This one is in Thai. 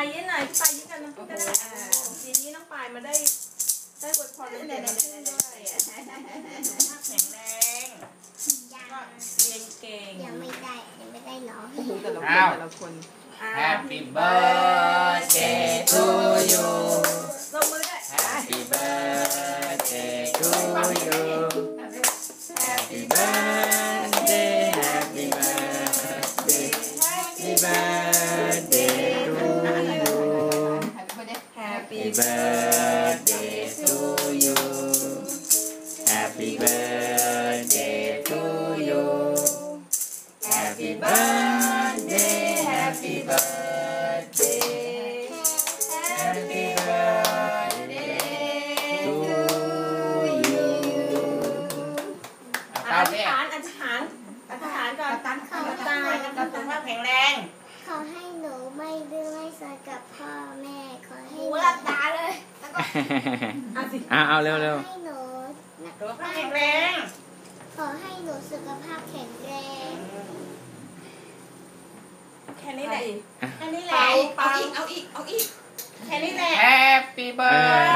ายยิ้มหน่อยพี่ปายยิ้มกันน้ำพึ่งก็ได้ทีนี้น้องปายมาได้อวยพรในน้ำพึ่งด้วยแข็งแรงเรียนเก่งยังไม่ได้ร้องแต่ละคน Happy birthday to you ลงมือด้วย Happy birthday to you Happy birthday Happy birthday Happy birthday to you Happy birthday to you Happy birthday to you Happy birthday Happy birthday Happy birthday to you อธิษฐานก่อนตั้งข้าวตากับสุขภาพแข็งแรงขอให้หนูไม่ดื้อไม่ซนกับพ่อแม่ขอให้หนูหลับตาเลยเอาเร็วให้หนูสุขภาพแข็งแรงขอให้หนูสุขภาพแข็งแรงแค่นี้แหละเอาอีกแค่นี้แหละ Happy birthday